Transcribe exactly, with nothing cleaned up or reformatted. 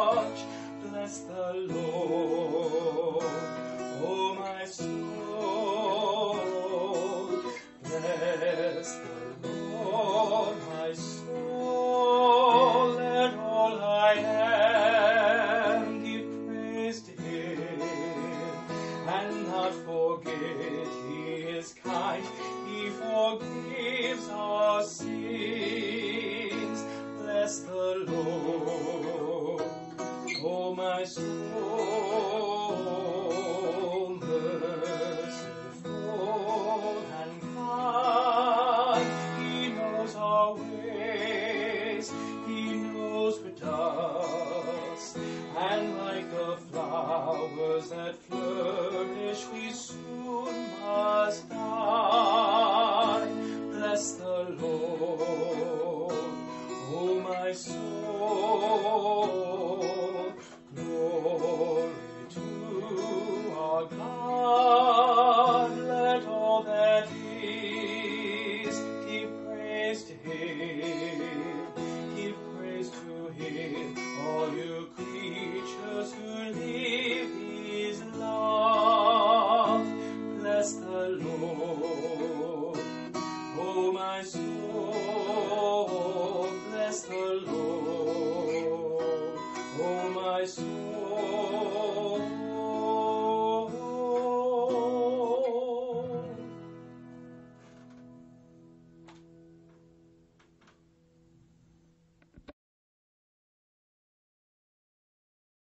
watch. Bless the Lord, oh my soul. Bless the Lord, my soul. Let all I am give praise to Him, and not forget He is kind. He forgives our sins. Bless the Lord, oh my soul. Merciful and kind, He knows our ways, He knows the dust, and like the flowers that flourish, we soon must die. Bless the Lord, oh my soul. Glory to our God. Let all that is give praise to Him. Give praise to Him, all you creatures who live His love. Bless the Lord, oh my soul. Bless the Lord, oh my soul.